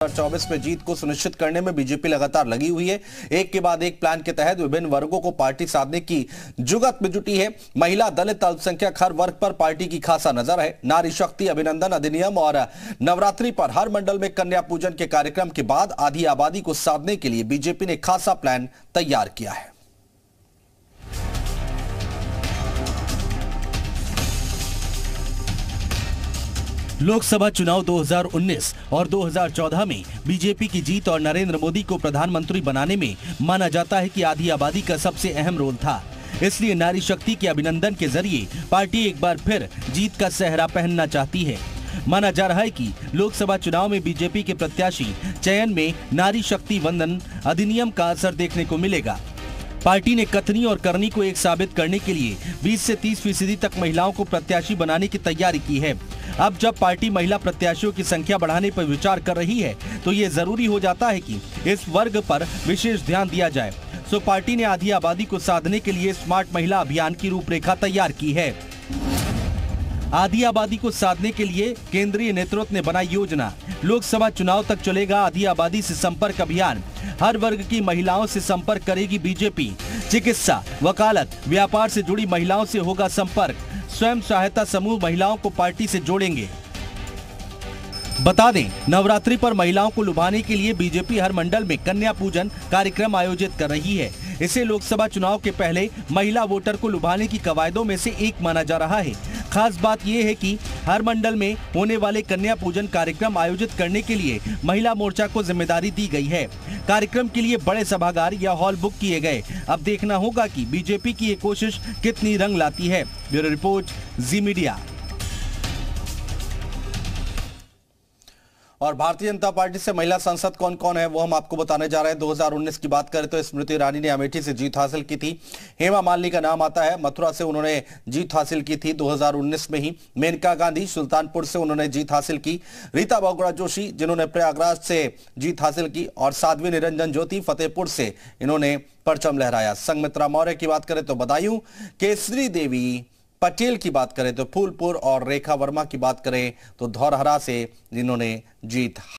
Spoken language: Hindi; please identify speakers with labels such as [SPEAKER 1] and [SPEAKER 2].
[SPEAKER 1] 2024 में जीत को सुनिश्चित करने में बीजेपी लगातार लगी हुई है। एक के बाद एक प्लान के तहत विभिन्न वर्गों को पार्टी साधने की जुगत में जुटी है। महिला, दलित, अल्पसंख्यक हर वर्ग पर पार्टी की खासा नजर है। नारी शक्ति अभिनंदन अधिनियम और नवरात्रि पर हर मंडल में कन्या पूजन के कार्यक्रम के बाद आधी आबादी को साधने के लिए बीजेपी ने खासा प्लान तैयार किया है।
[SPEAKER 2] लोकसभा चुनाव 2019 और 2014 में बीजेपी की जीत और नरेंद्र मोदी को प्रधानमंत्री बनाने में माना जाता है कि आधी आबादी का सबसे अहम रोल था। इसलिए नारी शक्ति के अभिनंदन के जरिए पार्टी एक बार फिर जीत का सेहरा पहनना चाहती है। माना जा रहा है कि लोकसभा चुनाव में बीजेपी के प्रत्याशी चयन में नारी शक्ति वंदन अधिनियम का असर देखने को मिलेगा। पार्टी ने कथनी और करनी को एक साबित करने के लिए 20 से 30% तक महिलाओं को प्रत्याशी बनाने की तैयारी की है। अब जब पार्टी महिला प्रत्याशियों की संख्या बढ़ाने पर विचार कर रही है तो ये जरूरी हो जाता है कि इस वर्ग पर विशेष ध्यान दिया जाए। सो पार्टी ने आधी आबादी को साधने के लिए स्मार्ट महिला अभियान की रूपरेखा तैयार की है। आधी आबादी को साधने के लिए केंद्रीय नेतृत्व ने बनाई योजना। लोकसभा चुनाव तक चलेगा आधी आबादी से संपर्क अभियान। हर वर्ग की महिलाओं से संपर्क करेगी बीजेपी। चिकित्सा, वकालत, व्यापार से जुड़ी महिलाओं से होगा संपर्क। स्वयं सहायता समूह महिलाओं को पार्टी से जोड़ेंगे। बता दें, नवरात्रि पर महिलाओं को लुभाने के लिए बीजेपी हर मंडल में कन्या पूजन कार्यक्रम आयोजित कर रही है। इसे लोकसभा चुनाव के पहले महिला वोटर को लुभाने की कवायदों में से एक माना जा रहा है। खास बात यह है कि हर मंडल में होने वाले कन्या पूजन कार्यक्रम आयोजित करने के लिए महिला मोर्चा को जिम्मेदारी दी गई है। कार्यक्रम के लिए बड़े सभागार या हॉल बुक किए गए। अब देखना होगा कि बीजेपी की ये कोशिश कितनी रंग लाती है। Bureau report, Zee media.
[SPEAKER 1] और भारतीय जनता पार्टी से महिला सांसद कौन कौन है वो हम आपको बताने जा रहे हैं। 2019 की बात करें तो स्मृति ईरानी ने अमेठी से जीत हासिल की थी। हेमा मालिनी का नाम आता है, मथुरा से उन्होंने जीत हासिल की थी 2019 में ही। मेनका गांधी सुल्तानपुर से उन्होंने जीत हासिल की। रीता बहुगुणा जोशी जिन्होंने प्रयागराज से जीत हासिल की और साध्वी निरंजन ज्योति फतेहपुर से इन्होंने परचम लहराया। संघमित्रा मौर्य की बात करें तो बदायूं, केसरी देवी पटेल की बात करें तो फूलपुर और रेखा वर्मा की बात करें तो धौरहरा से जिन्होंने जीत